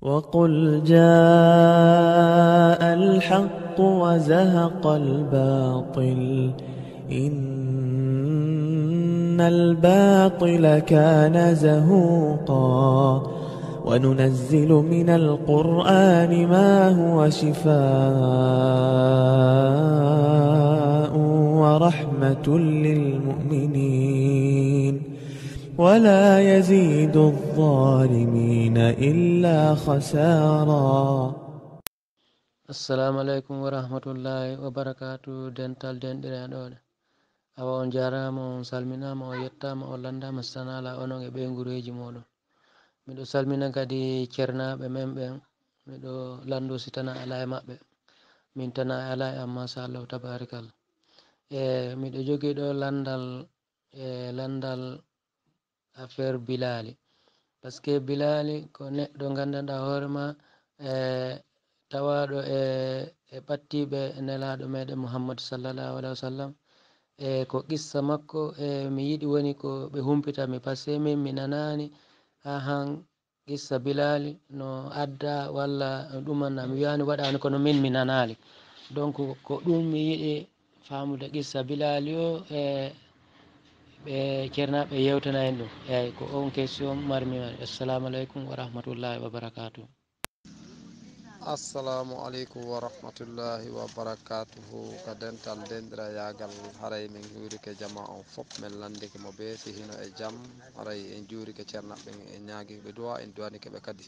وقل جاء الحق وزهق الباطل إن الباطل كان زهوقا وننزل من القرآن ما هو شفاء ورحمة للمؤمنين ولا يزيد الظالمين إلا خسارا. Assalamu alaikum wa rahmatullahi wa barakatuh. Dental denɗiraɗoɗe awa on jarama, on salminama, on yettama, on landama sanala onon e ɓe gureji moɗon. Miɗo salmina kadi cernaɓe men ɓen, miɗo landu si tana ala e maɓɓe, min tana ala e amma sa allahu tabarikalla. Miɗo jogui ɗo landal affaire Bilali, par ce que Bilali ko neɗɗo gandanɗa hoorema tawaɗo e ɓattiɓe nelaɗo meɗen Muhammad sallallahu alaihi wa sallam. Ko qissa makko mi yiɗi woni ko ɓe humpitami, par ce que min mi nanani ha han qissa Bilali no adda walla ɗumanna mi wiyani waɗani kono min mi nanali. Donc ko ɗum mi yiɗi famude qissa Bilali o ɓe ceernaɓe yewtana en ɗum. Eyyi ko on question marmi. Assalamu aleykum wa rahmatullahi wa barakatuh. Assalamu aleykum wa rahmatullahi wa barakatuhu. Ka dental dendira yagal haray min juurike jama on fof min landike mo be si hino e jaam. Haray en juurike ceernaɓe en ñaguiɓe duwa en duwanikeɓe kadi.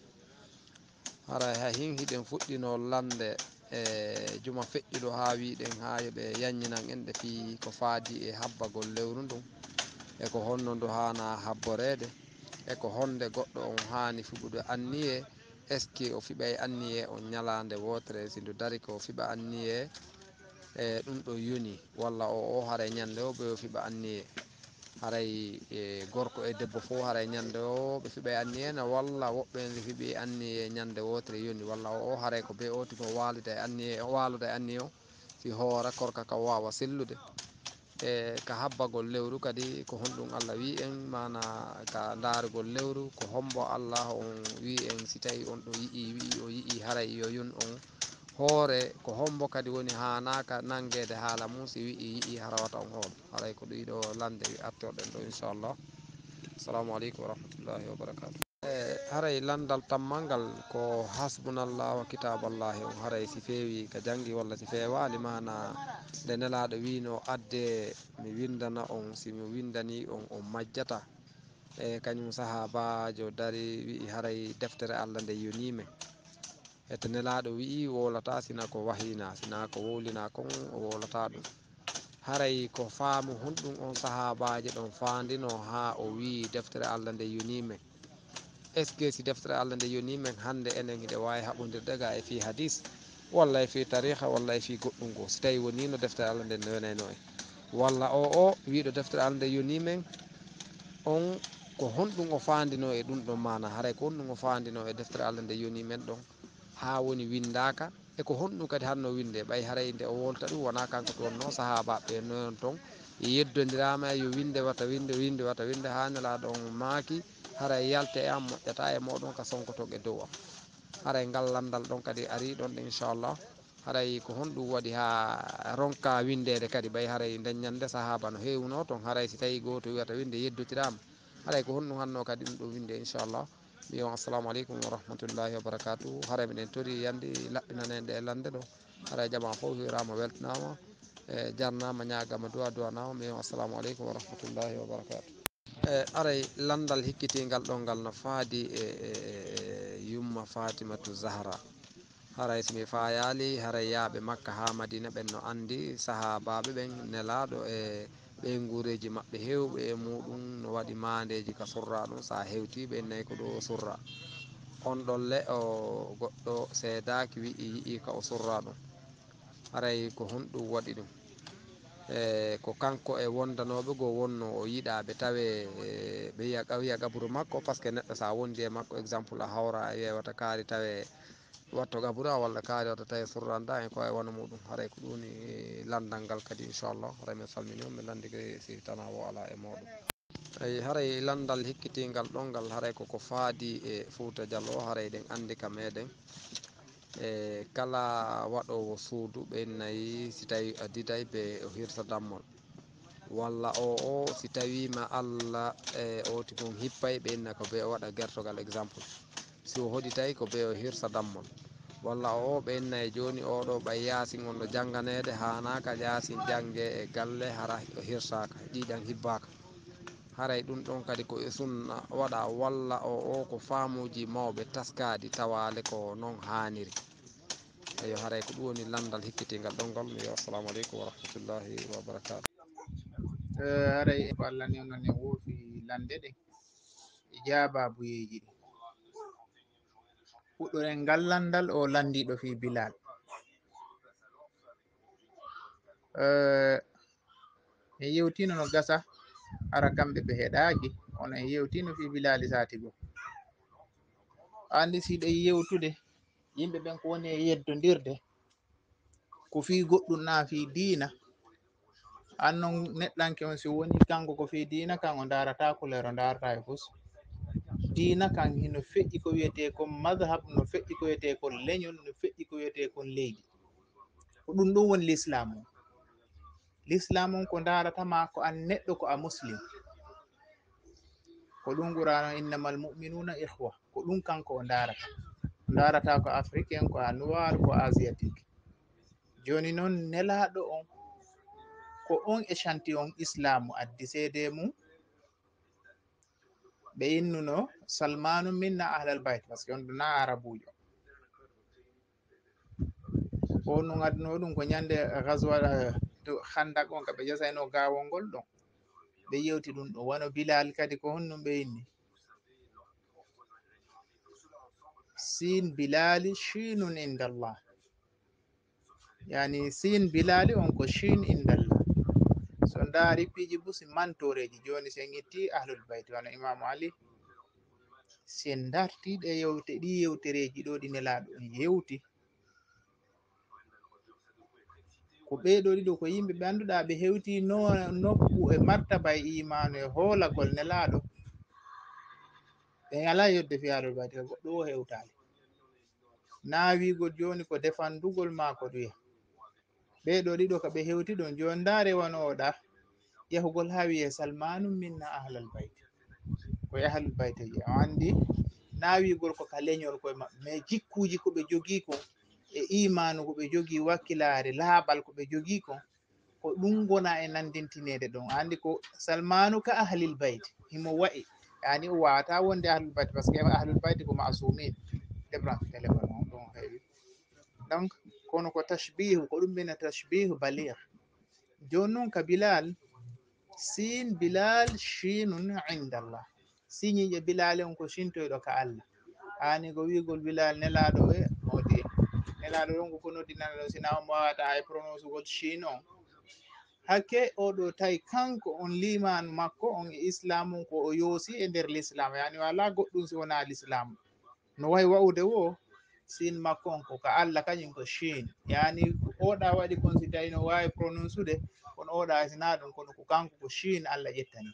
Haray ha hinhiɗen fuɗɗino lande e juma feƴƴuɗo ha wiɗen ha yoɓe yanñinan en ɗe fi ko faadi e habbagol lewru ndun e ko honno ndu hana habborede e ko honde goɗɗo on hani fuɓude anniye. Est ce que o fiɓay anniye on ñalande wotere si ndu dari ko fiɓa anniye e ɗum ɗo yoni, walla o haray ñande o ɓe o fiɓa anniye. Haray gorko e debbo fo haray ñande o ɓe fiɓay anniye na, walla woɓɓe nde fiɓi anniye ñande wotere yoni, walla o haray ko be o tigi o waluda e anniye o si hoora korka ka wawa sellude e ka habbagol lewru kadi ko honɗum Allah wi en, mana ka darugol lewru ko hombo Allah on wi en si tawi on ɗo wi o yii haray yo yun on hoore ko hombo kadi woni hanaka nangede haala mum si wi yii harawata on hoolo. Haray ko ɗiɗo lande wi artorɗen ɗo inchallah. Assalamu aleykum wa rahmatullahi wa barakatuh. Haray landal tammal ngal ko hasbunallah wa kitaballahi on. Haray si feewi ka jangi walla si fewali, mana nde nelaɗo wino adde mi windana on, si mi windani on majjata. E kañum sahabajo dari wi haray deftere Allah nde yonime, e to nelaɗo wi wolata sina ko wahina, sina ko wowlina kon o wolata ɗum. Haray ko faamu honɗum on sahabaje ɗon fandino ha o wi deftere Allah nde yonime. Est ce que si deftere Allah nde yonimen hande enen hiɗe wawi haɓodirde ga e fi hadis walla e fi tariha walla e fi goɗɗum go, si tawi wonino deftere Allah nde yonayno en, walla o wiɗo deftere Allah nde yonimen on ko honɗum o fandino e ɗum ɗon, mana haray ko honɗum o fandino e deftere Allah nde yoni men ɗon ha woni windaka, e ko honɗum kadi hanno winde. Ɓay haray nde o wolta ɗum wona kanko to wonno sahabaɓe non ton yeddodirama yo winde wata winde ha nelaɗo on maaki. Haray yalta e am moƴƴata e moɗon ka sonkoton e dow am. Haray ngal landal ɗon kadi ari ɗon inchallah. Haray ko honɗum waɗi ha ronka windede kadi. Ɓay haray deññande sahaba no hewno ton, haray si tawi goto wiyata winde yeddotirama, haray ko honɗum hanno kadi ɗum ɗo winde inchallah. Mi on assalamu aleykum wa rahmatullahi wa barakatuh. Haray miɗen tori yandi laɓɓinanede e lande ɗo. Haray jama fof wirama weltanama e jarnama, ñagama duwanama. Mi on assalamu aleykum wa rahmatullahi wa barakatuh. Aray landal hikkitingal ɗon ngal no faadi e yumma Fatimatu Zahra. Haray somi fayali haray yaaɓe Makka ha Madina ɓen no andi sahabaɓe ɓen nelaɗo e ɓe gureji maɓɓe hewɓe e muɗum no waɗi mandeji ka surra ɗum. Sa hewti ɓe nayi ko ɗo surra on ɗolle o goɗɗo seedaki wi yii ka o surra ɗum. Haray ko honɗum waɗi ɗum ko kanko e wondanoɓe go wonno o yiɗa ɓe tawe ɓe wiya gaburu makko, par ce que neɗɗo sa wondi e makko exemple a hawra a yewata kaari tawe watto gaburu a, walla kaari watta tawi surranda en ko e wona muɗum. Haray ko ɗum ni landal ngal kadi inchallah. Haray min salmini on, mi landi si tana wo ala e moɗon. ay haray landal hikkitingal ɗon ngal haray koko faadi e Fouta Diallo haray ɗen andi ka meɗen e kala waɗowo suudu ɓennayi si tawi a diday ɓe o hirsa dammol walla o si tawima Allah e oti kon hippay ɓenna ko ɓe o waɗa gertogal exemple si o hoɗitay ko ɓe o hirsa dammol walla o ɓenna e joni oɗo ɓay yasin on ɗo jangganede hanaka yasin jangge e galle hara o hirsaka ɗiɗan hibbaka haray ɗum ɗon kadi ko e sunna waɗa walla o ko faamuji mawɓe taskaɗi tawale ko noon haniri eyo haray ko ɗum woni landal hikkitingal ɗon ngol mi wiya assalamu aleykum wa rahmatullahi wa barakatu haray ko Allah ni onon e woofi lande ɗe e jaababuyeji ɗi fuɗɗoren ngallandal o landiɗo fi Bilal e yewtino no gasa ara kamɓe ɓe heɗaki ono e yewtino fi Bilali sati go andi siɗe yewtude yimɓe ɓen ko woni e yeddodirde ko fi goɗɗum na fi diina annon neɗɗanke on si woni kanko ko fi diina kan o darata kulero darata e fus diina kan hino feƴƴi ko wiyete kon madhab no feƴƴi ko wiyete kon leñol no feƴƴi ko wiyete kon leydi ko ɗum ɗum woni l'islam on ko daratama ko an neɗɗo ko a muslim ko ɗum ɓurano innamal mu'minuna ihwa ko ɗum kanko o darata ko africain ko a noir ko asiatique joni noon nelaɗo on ko on échantillon islamu addi seede mum ɓe innuno salmanu minna ahlal bayt par ce que on ɗo na arabujo o no gadduno ɗum ko ñande gaswa to handak on ka ɓe jasayno gawol ngol ɗon ɓe yewti ɗum ɗo wano Bilal kadi ko honnum ɓe inni sin bilali shinun indallah yani sin bilali on ko shin indallah so ndaari piiji busi mantoreji joni sen itti ahlul bayt wano imamu ali sen darti ɗe yewte ɗi yewtereji ɗo ɗi nelaɗo yewti ko ɓeeɗo ɗiɗo ko yimɓe ɓe annduɗa ɓe hewti nokku e martaba e imanu e hoolagol nelaɗo ɓe ala yodde fi ahlul bayt ka goɗɗo o hewtali na wigol joni ko defandugol ma ko ɗuya ɓeeɗo ɗiɗo ka ɓe hewti ɗon joni ndaare wano oɗa yahugol ha wiye salmanu minna ahlal bayt koye ahlul bayt ji o andi na wigol ko ka leñol koye maɓɓe mais jikkuji ko ɓe jogii kon e imanu ko ɓe jogii wakkilare laaɓal ko ɓe jogii kon ko ɗum gona e nandintinede ɗon andi ko salmanu ka ahlil bayt himo wa'i yani o wawata wonde ahlul bayt par ce que ahlul bayt ko masumin debran téléphone on ɗon heewi donc kono ko tashbihu ko ɗum mbina tashbihu baligh joni noon ka Bilal sin Bilal shinun indallah siñiƴe Bilal on ko shintoyɗo ka Allah hani ko wigol Bilal nelaɗo e modi nelaɗo ɗon ko noddinana ɗo sina on wawata hay prononce gol shin on hakke oɗo tawi kanko on limanu makko on e islam ko o yoosi e nder l'islam yani wala goɗɗum si wona l'islam no wawi wa'ude wo sin makko on ko ka Allah kañum ko shin yani oɗa waɗi kon si tawi no wawi prononce ude kono oɗa sina ɗum kono ko kanko ko shin Allah ƴettani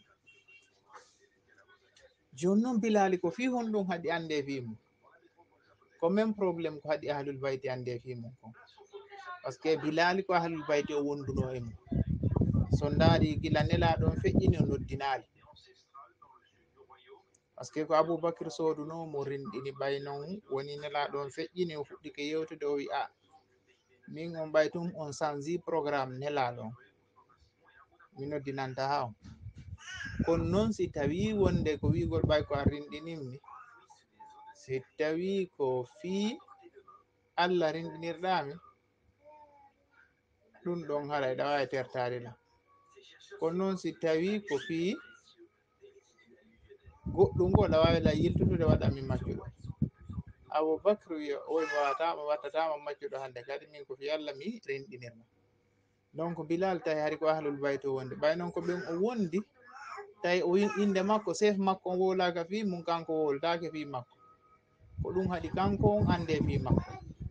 joni noon Bilali ko fi hon ɗum haɗi ande fimum ko même probléme ko haɗi ahlul bayti ande fimum kon par ce que Bilali ko ahlul bayti o wonduno e mum so ndaari gila nelaɗon feƴƴini o noddinali par ce que ko Aboubacry soduno mo rinɗini ɓay noon woni nelaɗon feƴƴini o fuɗɗike yewtude o wi a min on ɓay tum on changi programme nelaɗon mi noddinanta ha on kono noon si tawi wonde ko wigol ɓay ko a rinɗinimmi si tawi ko fi Allah rinɗinirɗami ɗum ɗon haɗa ɗa wawi tertade lam kono noon si tawi ko fi goɗɗum ngo ɗa wawi la yiltutude waɗanmi maccuɗo Aboubacry wi oy mi wawatama wattatama maccuɗo hande kadi min ko fi Allah mi rinɗinirma donc Bilal tawi hari ko ahlul bayt o wondi ɓay noon ko ɓen o wondi tawi o inde makko chef makko on wolaka fi mum kanko woltake fi makko ko ɗum haɗi kanko on ande fi makko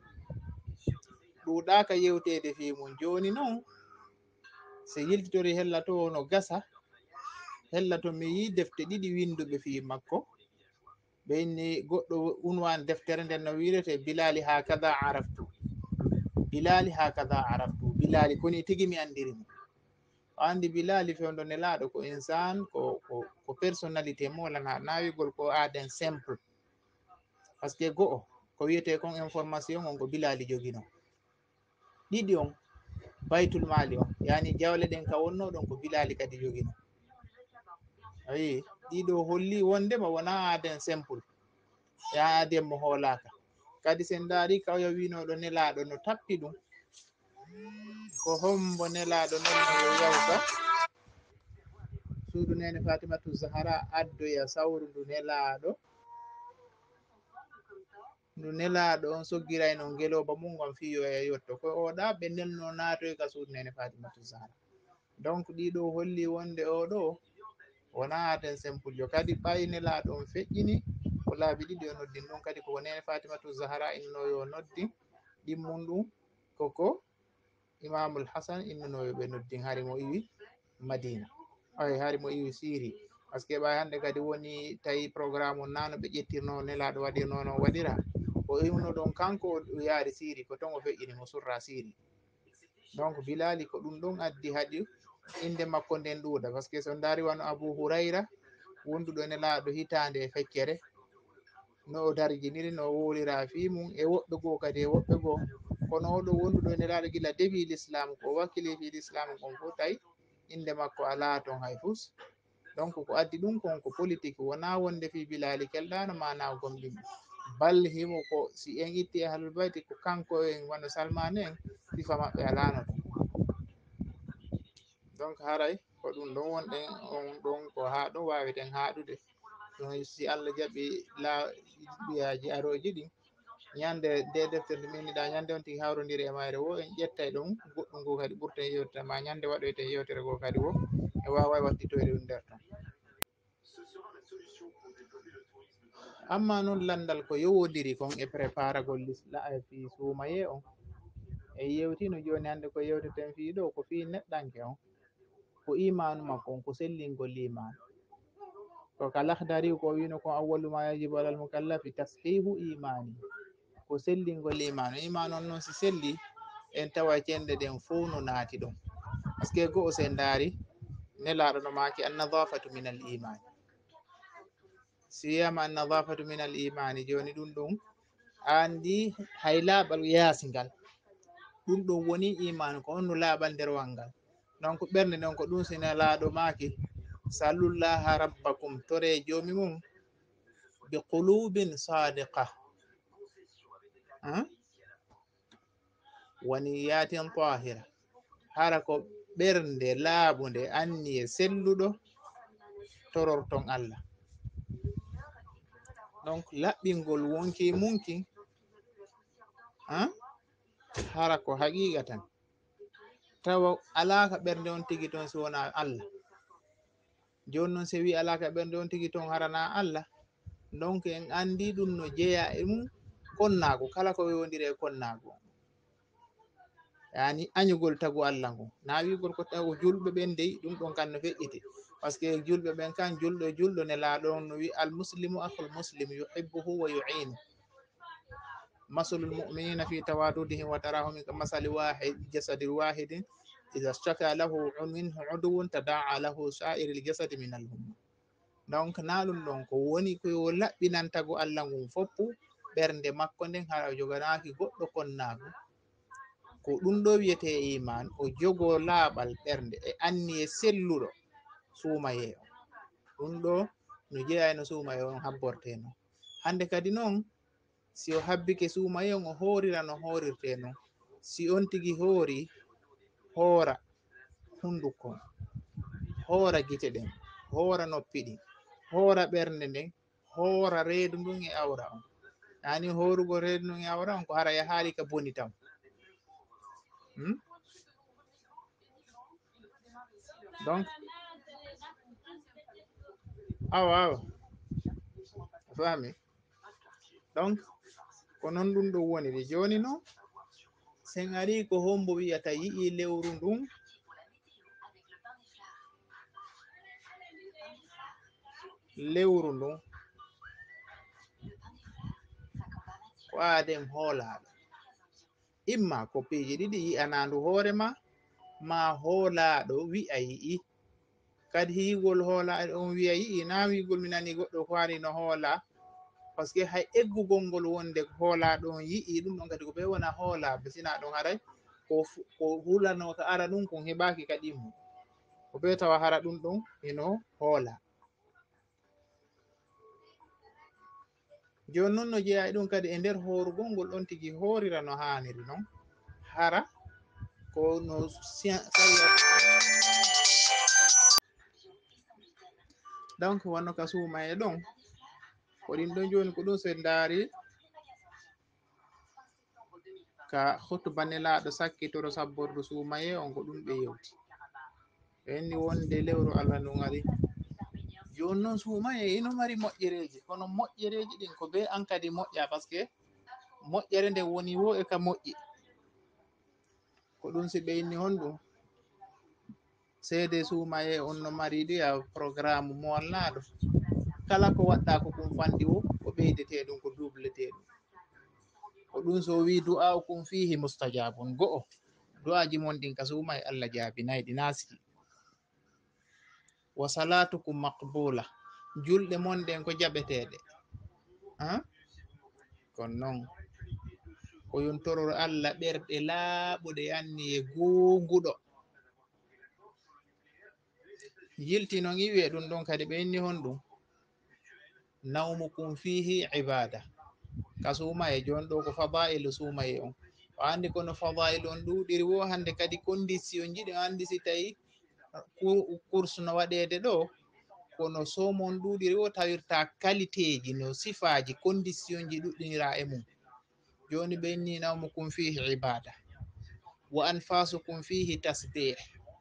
ɗuɗaka yewtede fi mum joni noon so yiltitori hella to no gasa hella to mi yi defte ɗiɗi winduɓe fi makko ɓe inni goɗɗo unwan deftere nden no wirete bilali ha kada araftu bilali ha kada araftu bilali koni tigi mi andiri mo o andi bilali fewdo nelaɗo ko insan ko personnalité molana nawigol ko aden simple par ce que go'o ko wiyete kon information on ko bilali jogino ɗiɗi on baytul mali on yani jawle ɗen ka wonno ɗon ko bilali kadi jogino ayi ɗiɗo holli wondema wona aden simple ya aden mo hoolaka kadi sen daari kawya winoɗo nelaɗo no tappi ɗum ko hombo nelaɗo nonno yo yawta suudu nene fatimatu zahara addoya sawru ndu nelaɗo on soggirayno ngeloba mum gon fiyoya yotto ko oɗa ɓe nelno natoy ka suudu nene fatimatu zahara donc ɗiɗo holli wonde oɗo wona aten simple jo kadi ɓayi nelaɗo on feƴƴini ko laabi ɗiɗi o noddin ɗum kadi koko nene fatimatu zahara innoyo noddin ɗimmum ɗum koko imamul hasan innunoyo ɓe noddin hari mo iwi madina ay hari mo iwi siri par ce que ɓay hande kadi woni tawi programme o nano ɓe ƴettirno nelaɗo waɗirnono waɗira o iwno ɗon kanko o yaari siri ko ton o feƴƴini mo surra siri donc bilali ko ɗum ɗon addi haɗi inde makko nden ɗuuɗa par ce que so dari wano abou hurayra wonduɗo nelaɗo hitande e feccere no o darjiniri no o wolira fi mum e woɓɓe goo kadi e woɓɓe goo kono oɗo wonduɗo nelaɗo gila debi l'islam ko wakkili fi l'islam kon fo tawi inde makko ala ton hay fus donc ko addi ɗum kon ko politique wona wonde fi bilali kelɗano mana gomɗin bal himo ko si en itti e ahlulbayti ko kanko en wano salmane en sifa maɓɓe alano ton donc haray ko ɗum ɗon wonɗen on ɗon ko ha ɗon waweten haɗude ɗum si Allah jaɓi ɓiyaji aroji ɗin ñande nde deftere nde minniɗa ñande on tigi hawrodiri e mayre wo en ƴettay ɗum goɗɗum go kadi ɓurten yewtita ma ñande waɗoyten yewtere go kadi wo e wawa wattitoyde ɗum nder ton amma noon landal ko yowodiri kon e préparagol fi suumaye on e yewtino joni hande ko yewteten fi ɗo ko fi neɗɗanke on ko imanu makko on ko sellingol imanu ko ka lahdari ko wino kon awwalu ma yajibu alal mukallafi tashihu imani ko sellingol imanu imanu on noon si selli en tawa cende ɗen fof no naati ɗon par ce que go'o sen daari nelaɗo no maki annadafatu min al imani si wiyama annadafatu min al imani joni ɗum ɗum andi hay laaɓal yasingal ɗum ɗum woni imanu ko on no laaɓal nderwal ngal donc ɓernde ɗon ko ɗum si nelaɗo maki sallullaha rabbakum tore jomi mum bi qulubin sadiqa wani yatin tahira hara ko ɓernde laaɓunde anniye selluɗo tororton Allah donc laɓɓingol wonki munki hara ko haqiqa tan tawa alaka ɓernde on tigi toon si wona Allah joni noon si wi alaka ɓernde on tigi toon harana Allah donc en andi ɗum no jeeya e mum konnago kala ko wewodiri e konnago yani añugol tagu Allah ngu na wigol ko tagu julɓe ɓen dey ɗum ɗon kan no feƴƴiti par ce que julɓe ɓen kan julɗo ne laaɗon no wi al muslimu akhul muslim yuhibbuhu wa yu'inu masalul mu'minina fi tawadudihim wa tarahum ka masali wahid jasadi wahidin idha shaka lahu minhu udwun tadaa lahu sa'iril jasadi min al humma donc na ɗum ɗon ko woni ko yo laɓɓinan tagu Allah ngun foppu ɓernde makko nden hara joganaki goɗɗo konnago ko ɗum ɗo wiyete iman o jogo laaɓal ɓernde e anni e selluɗo suumaye on ɗum ɗo no jeeyayno suumaye on habborteno hande kadi noon si o habbike suumaye on o horira no horirte noon si on tigi hoori hoora hunduko hoora gite ɗen hoora noppi ɗin hoora ɓernde nden hoora reedu ndun e awra on yani horugo reedu ndun e awra on ko hara yahaali ka boni tam donc awa fami donc ko noon ɗum ɗo woniri joni noon sen ari ko hombo wiyata yii lewru ndun lewru ndun ko aden hoolaɗo imma koppeji ɗiɗi yi'anandu hoorema ma hoolaɗo wi'a yi'i kadi higol hoolaɗo on wi'a yi'i na wigol mi nani goɗɗo ko hani no hoola par ce que hay eggugol ngol wonde hoolaɗo on yi'i ɗum ɗon kadi ko ɓe wona hoolaɓe sina ɗon haray ko hulano ka ara ɗum kon heɓaki kadi mum ko ɓe tawa hara ɗum ɗon ino hoola joni noon no jeeya ɗum kadi e nder horugol ngol ɗon tigui horira no haniri noon hara ko no donc wonno ka suuma e ɗon ko ɗin ɗon joni ko ɗum sen daari ka hoto banelaɗo sakkitoro sabbordu suumaye on ko ɗum ɓe yewti ɓenni wonde lewru Allah ndun ari joni noon suumaye ino mari moƴƴereji kono moƴƴereji ɗin ko be an kadi moƴƴa par ce que moƴƴere nde woni wo e ka moƴƴi ko ɗum si ɓeyni hon ɗum seede suumaye on no mari ɗiya programme mo wallaɗo kala ko waɗɗa ko kum fanɗi o ko ɓeydete ɗum ko dublete ɗum ko ɗum so wi du'a kum fihi mustajabun go'o du'aji mon ɗin ka suuma e Allah jaabinayi ɗi nasiki wa salatukum maqbula julɗe mon ɗen ko jaɓeteɗe kono noon ko yontororo Allah ɓerɗe laaɓuɗe anni e gonguɗo yilti noon iwi ɗum ɗon kadi ɓe inni hon ɗum nawmukum fihi ibada ka suumaye joni ɗo ko fadailu suumaye on o andi kono fadailu on ɗuɗiri wo hande kadi condition jiɗi o andi si tawi course no waɗede ɗo kono somon ɗuɗiri wo tawirta qualité ji no sifaji condition ji ɗuɗɗinira e mum joni ɓe inni nawmukum fihi ibada wa anfasukum fihi tasbih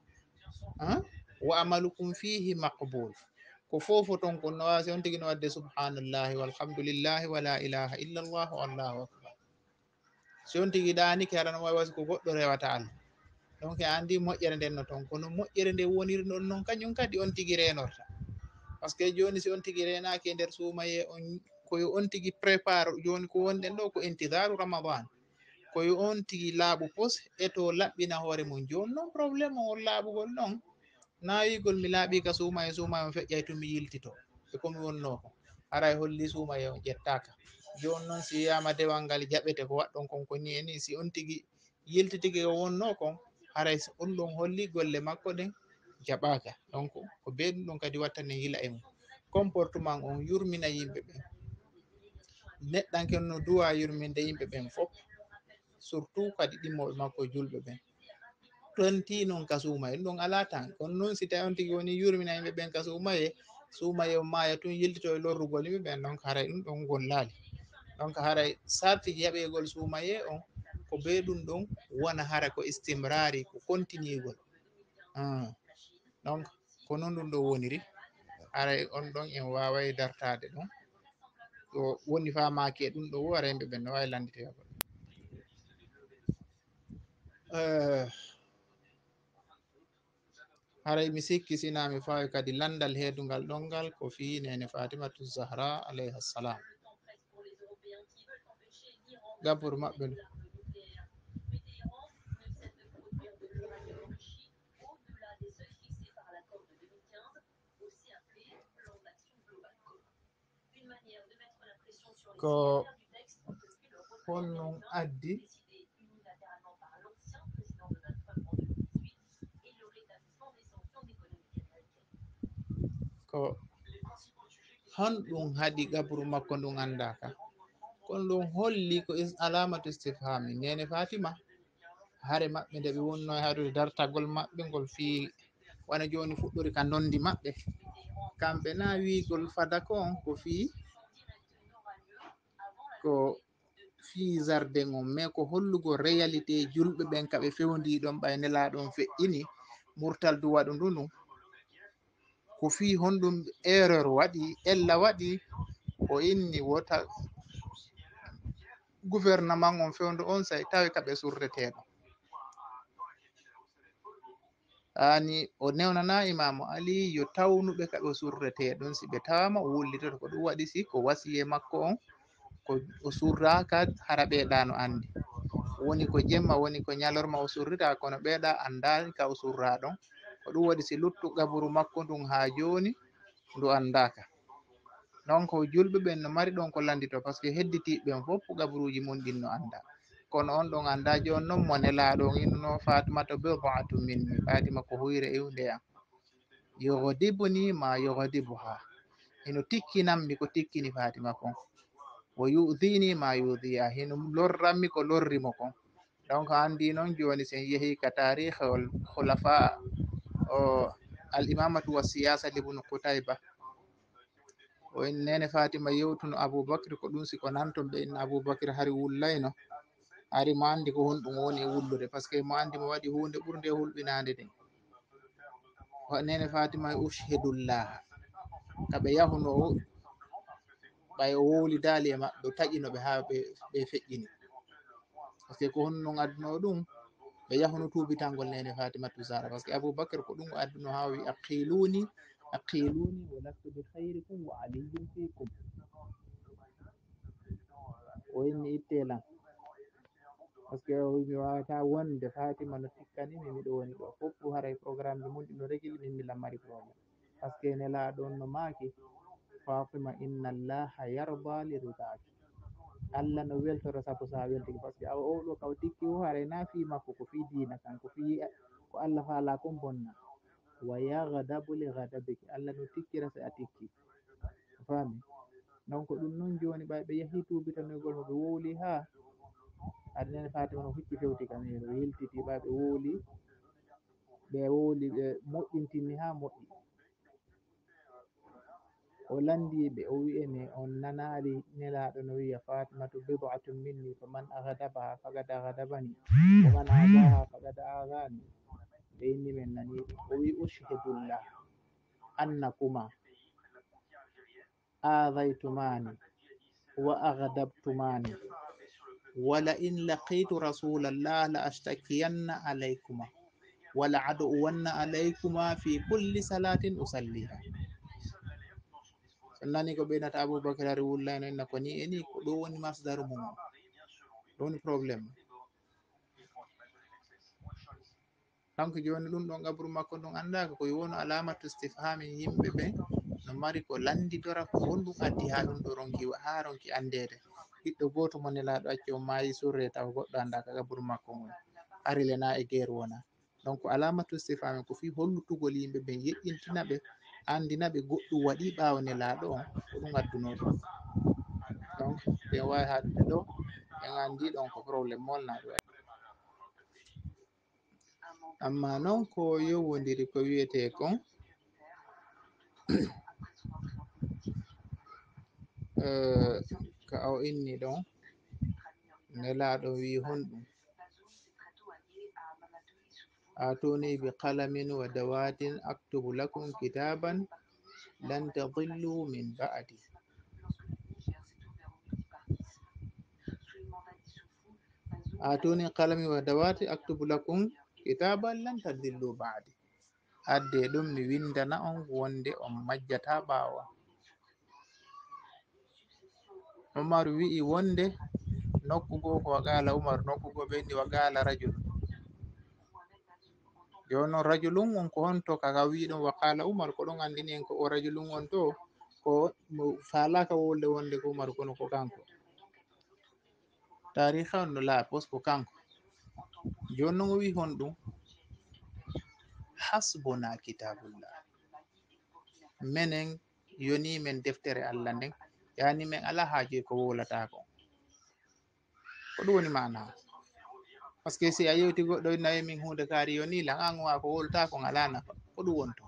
wa amalukum fihi maqbul ko fofo ton kon no wasi on tigui no wadde subhanallahi walhamdulillahi wala ilaha illallah wallahu akbar si on tigui ɗaniki haɗano wawi wasi ko goɗɗo rewata Allah donc a andi moƴƴere nden no toon kono moƴƴere nde woniri ɗon noon kañum kadi on tigui renorta par ce que joni si on tigui renaki e nder suumaye on koyo on tigui prépare joni ko wonɗen ɗo ko intidaru ramadan koyo on tigui laaɓu pos eto laɓɓina hoore mum joni noon probléme on laaɓugol ɗon nawigol mi laaɓi ka suumaye suumaye on feƴƴay tumi yiltito e komi wonno ko haray holli suumaye on ƴettaka joni noon si wiyama dewal ngal jaɓete ko waɗɗon kon ko ni e ni si on tigui yiltitigi o wonno kon haray on ɗon holli golle makko ɗen jaɓaka donc ko be ɗum ɗon kadi wattane hila e mum comportement on yurmina yimɓe ɓen neɗɗanken no duwa yurminde yimɓe ɓen fof surtout kadi ɗimmoɓe makko julɓe ɓen ɗonti noon ka suumaye ɗum ɗon ala tan kono noon si tawi on tigui woni yurmina yimɓe ɓen ka suumaye o maya tun yiltito e lorrugol yimɓe ɓen donc haray ɗum ɗon gollali donc haray sartiji heɓegol suumaye on ko be ɗum ɗon wona hara ko istimrari ko continuigol donc ko noon ɗum ɗo woniri haray on ɗon en waway dartade ɗum ɗo woni famaki e ɗum ɗo wo ara yimɓe ɓen no wawi landitego haray mi sikki sina mi fawi kadi landal heedungal ɗon ngal ko fi nene fatimatu zahra alayha salam gabburu maɓɓe ndu ko honnon addi ko honɗum haɗi gabru makko ndun andaka kono ɗum holli ko alamatu istifhami nene fatima haare maɓɓe nde ɓe wonno e haɗude dartagol maɓɓe ngol fi wana joni fuɗɗori ka dondi maɓɓe kamɓe na wigol fadako on ko fi jardin on mais ko hollugo réalité julɓe ɓen kaɓe fewndi ɗon ɓay nelaɗon feƴƴini murtal du waɗu ndundu ko fi honɗum erreur waɗi ella waɗi ko inni wota gouvernement on fewndu on say tawi kaɓe surreteɗo ani o newnana imamu ali yo tawnuɓe kaɓe o surrete ɗon si ɓe tawama o wullitoto ko ɗum waɗi si ko wasiye makko on ko o surraka hara ɓeeɗa no andi woni ko jemma woni ko ñalorma o surrita kono ɓeeɗa andani ka o surra ɗon ko ɗum waɗi si luttu gaburu makko ndun ha joni ndu andaka donc julɓe ɓen no mari ɗon ko landito par ce que hedditiɓeɓen fof gaburuji mum ɗin no anda kono on ɗon anda joni noon mo nelaɗo inno fatimata bidatu minni fatima ko huyre iwde am yohodibuni ma yohodibuha hino tikkinanmi ko tikkini fatima kon wo yudini ma yudiya hino lorranmi ko lorrimo kon donc andi noon joni sen yeehi ka tarihol khulafa o al imamatu wa siyasa libnu qutayba o en nene fatima yewtuno aboubacry ko ɗum siko nanton ɓe inna aboubacry hari wullayno ari mo andi ko honɗum woni e wullude par ce que mo andi mo waɗi hunde ɓurde hulɓinade ɗen nene fatima ushhedullah kaɓe yahuno ɓay o wowli daali e maɓɓe o taƴinoɓe ha ɓe feƴƴini par ce que ko honnon adduno ɗum ɓe yahuno tuubitangol nene fatimatu zara par ce que aboubacry ko ɗum o adduno ha wi aqiluni wa lastu bi hayrikum wa aliyun fikum o inni ittelan par ce que mi wawata wonde fatima no tikkanimi miɗo woni ɗo fof haray programme ji mum ɗi no régili min mi lammari probléme par ce que nelaɗo on no maaki fatima inna allaha yarda li ridaki allah no weltoro sabu sa weltiki par ce que awa oɗo kaw tikki o haray na fi makko ko fi dina kan ko fi ko allah faala kon bonna wa yagdabu li gadabiki allah no tikkira so a tikki fami donc ɗum noon joni ɓay ɓe yeehi tuubitanoygol mo ɓe wowli ha aɗa nene fatima no hicci fewti kam heno ɓe yiltiti ɓay ɓe wowli ɓe moƴƴintini ha moƴƴi o landiɓe o wi'ene on nanali nelaɗo no wiya fatimatu bidatum minni fa man agadabaha fagad agadabani wa man agaha fagad agani ɓe inni men naniɗum o wi ushhedullah annakuma adaytumani wa agadabtumani wala in laqitu rasulallah la ashtakiyanna alaykuma wala aduwanna alaykuma fi kulli salatin usalliha so nani ko ɓeynata aboubacry ari wullayno inna ko ni e ni ko ɗo woni masdaru mum o ɗo woni probléme donc joni ɗum ɗon gabru makko ɗum andaka ko woni alamatu istifhami yimɓe ɓe no mari ko landidora ko honɗum addi ha ɗum ɗo ronki ha ronki andede ɓiɗɗo goto mo nelaɗo acci o maayi surre taw goɗɗo andaka gabru makko mum ari le na e guerre wona donc alamatu istifhami ko fi hollutugol yimɓe ɓe yeƴƴintina ɓe andina ɓe goɗɗum waɗi ɓawo nelaɗo on ko ɗum adduno ɗum donc ɓe wawi haɗude ɗo en andi ɗon ko probléme molnaɗo amma noon ko yowodiri ko wiyete kon ka o inni ɗon nelaɗo wi honɗum atuni bi qalamin wa dawatin aktubu lakum kitaban lan tadillu min ba'di atuni qalami wa dawati aktubu lakum kitaban lan tadillu ba'di adde ɗum mi windana on wonde on majjata ɓawo Umar wi'i wonde nokkugo ko waqala Umar nokkugo ɓenni waqala rajul joni noon rajulum on ko honto kaka wiɗon waqala Umar ko ɗon andini en ko o rajulum on to ko falaka wolde wonde ko Umar kono ko kanko tariha on no laapos ko kanko joni noon o wi honɗum hasbuna kitabullah menen yoni men deftere Allah nden yani men ala haaje ko wolata ko ɗum woni mana par ce que si a yewti goɗɗo nayi min hunde kaari yoni lan an wa ko wolta ko ala nafa ko ɗum wonto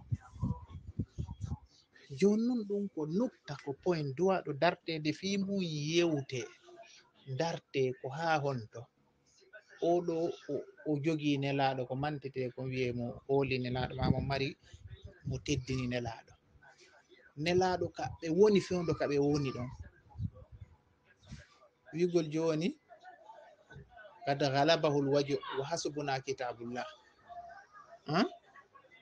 joni noon ɗum ko nokta ko point duwaɗo dartede fi mum yewte darte ko ha honto oɗo o jogi nelaɗo ko mantete ko wiye mo hooli nelaɗo mamo mari mo teddini nelaɗo kaɓe woni fewdo kaɓe woni ɗon wigol joni kad galabahul wajo wa hasbuna kitabullah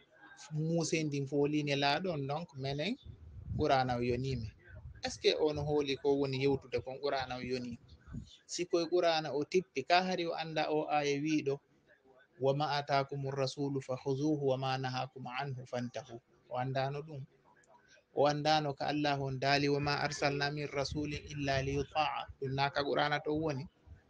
musendin folini laaɗon donc menen qur'ana o yonime est ce que on hooli ko woni yewtude kon qur'ana o yoni sikoye qur'ana o tippi ka hari o anda o aya wiiɗo wama atakum rasulu fa huzuhu wama nahakum anhu fantahu o andano ɗum o andano ka allah on daali wama arsalna min rasulin illa liyutaa ɗum naka qur'ana to woni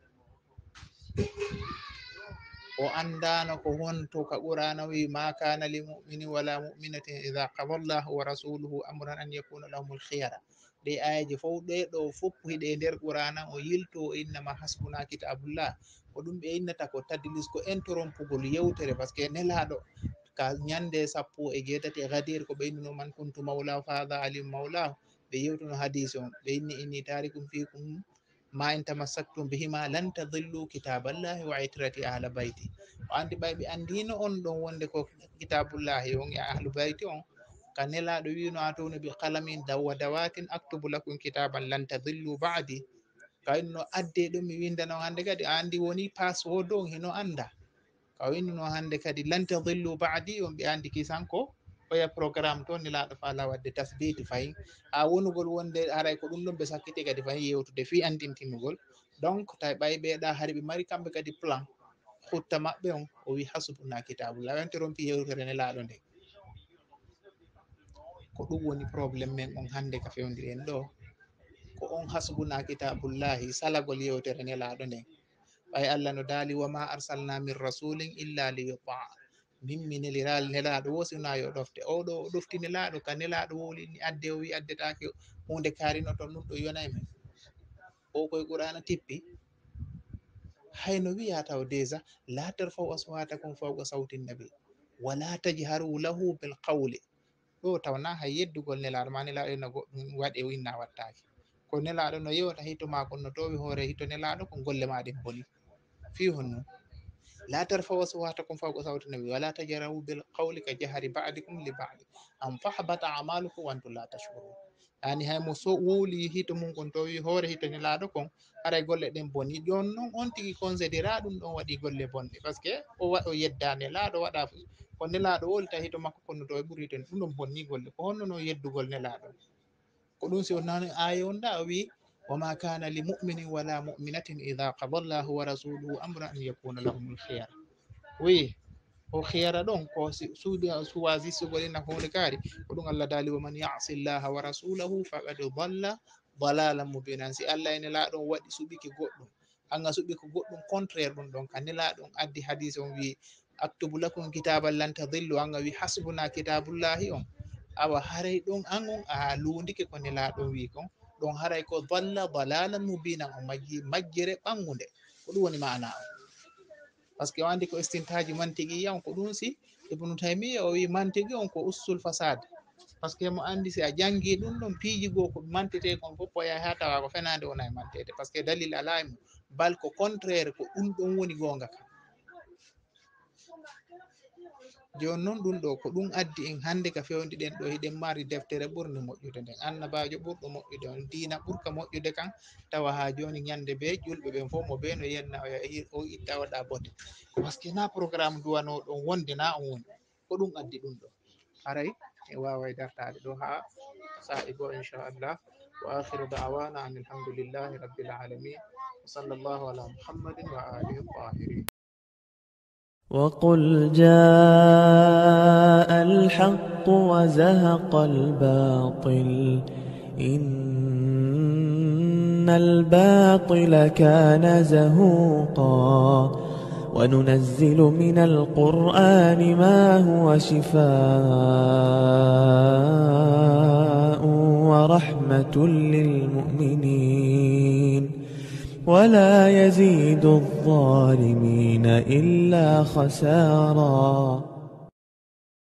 o andano ko wonto ka qur'ana wi ma kana li muminin wala muminatin idha qada llahu wa rasuluhu amran an yakuna lahumul khiyara ɗe ayaji fof ɗe ɗo fof hiɗe nder qur'ana o yilto innama hasbuna kitabullah ko ɗum ɓe innata ko tadlis ko interrompugol yewtere par ce que nelaɗo ka ñande 17 gadir ko ɓe innino man kuntu mawlahu fa hadha alim mawlahu ɓe yewtuno hadise on ɓe inni tarikum fikum ma in tamassaktum bihima lan tadillu kitaballahi wa itrati ahla bayti o andi ɓay ɓe andino on ɗon wonde ko kitabullahi on e ahlu bayti on ka nelaɗo wino atowno bi qalamin dawa dawatin aktubu lakum kitaban lan tadillu ba'di ka winno adde ɗum mi windano hande kadi a andi woni password on hino anda ka winno hande kadi lan tadillu ba'di on ɓe andi kisanko oya programme to nelaɗo fala wadde tasbiti fayin ha wonugol wonde haray ko ɗum ɗon ɓe sakkiti kadi fayin yewtude fi andintinugol donc tawi ɓay ɓeeɗa hari ɓe mari kamɓe kadi plan hutta maɓɓe on o wi hasbuna kitabullah wenterompi yewtere nelaɗo nde ko ɗum woni probléme men on hande ka fewndiren ɗo ko on hasbuna kitabullahi salagol yewtere nelaɗo nden ɓay allah no daali wama arsalna min rasulin illa liyutaa min mi neliral nelaɗo wosina yo ɗofte oɗo o ɗofti nelaɗo ka nelaɗo wolini adde o wi addetake hunde karino ton ɗum ɗo yonay men o koye qur'ana tippi hayno wiya taw déjà la tarfau aswatakum fawqa sawti nabi wala tajharu lahu bil qawli ɗo tawna hay yeddugol nelaɗo ma nelaɗo no goɗɗum waɗe winna wattake ko nelaɗo no yewta hito makon no towi hoore hito nelaɗo ko golle maɗen boni fi honno la tarfau aswatakum fawqa sawti nabi wala tajharu bil qawli ka jahari ba'dikum li ba'di am fahbata a'malukum wa antum la tashkurun yani haymo so wowli hito mum kon towi hoore hito nelaɗo kon haray golle ɗen boni jon noon on tigi considéra ɗum ɗon waɗi golle bonɗe par ce que o yedda nelaɗo waɗa ko nelaɗo wolta hito makko konno to e ɓuri hito ɗum ɗon bonni golle ko honno no yeddugol nelaɗo ko ɗum si wonnani aya on da o wi wama kana li muminin wala muminatin idha qada llahu wa rasuluhu amra an yakuna lahumul khiyara oui o khiyara ɗon ko suuɗi suwasi sugolina hunde kaari ko ɗum allah daali waman yasi llaha wa rasulahu faqad dalla dalalan mubinan si allah ene laaɗon waɗi suɓiki goɗɗum anga suɓi ko goɗɗum contraire ɗum ɗon ka nelaɗon addi hadise on wi aktubu lakum kitaban lan tadillu anga wi hasbuna kitabullahi on awa haray ɗon an on a lundike ko nelaɗon wi kon ɗon haray ko dalla dalalan mubinan o majjere ɓangude ko ɗum woni mana o par ce que o andi ko istintaji mantigi on ko ɗum si ibnu taymiya o wi mantigi on ko ussul fasade par ce que mo andi si a jangi ɗum ɗon piiji goo ko mantete kon fof poya ha tawa ko fenade wona e mantede par ce que dalil ala e mum bal ko contraire ko ɗum ɗon woni gonga kam joni noon ɗum ɗo ko ɗum addi en hande ka fewndiɗen ɗo hiɗen mari deftere ɓurni moƴƴude nden annabajo ɓurɗo moƴƴude on diina ɓurka moƴƴude kan tawa ha joni ñande be julɓe ɓen fof mo ɓe no yenna o itta waɗa bote par ce que na programme duwano ɗon wonde na on woni ko ɗum addi ɗum ɗo haray e waway dartade ɗo ha sa'i go inchallah wa akhiru da'wana an alhamdulillahi rabbil alamin wa sallallahu ala muhammadin wa alihi tahirin وقل جاء الحق وزهق الباطل إن الباطل كان زهوقا وننزل من القرآن ما هو شفاء ورحمة للمؤمنين ولا يزيد الظالمين إلا خسارا.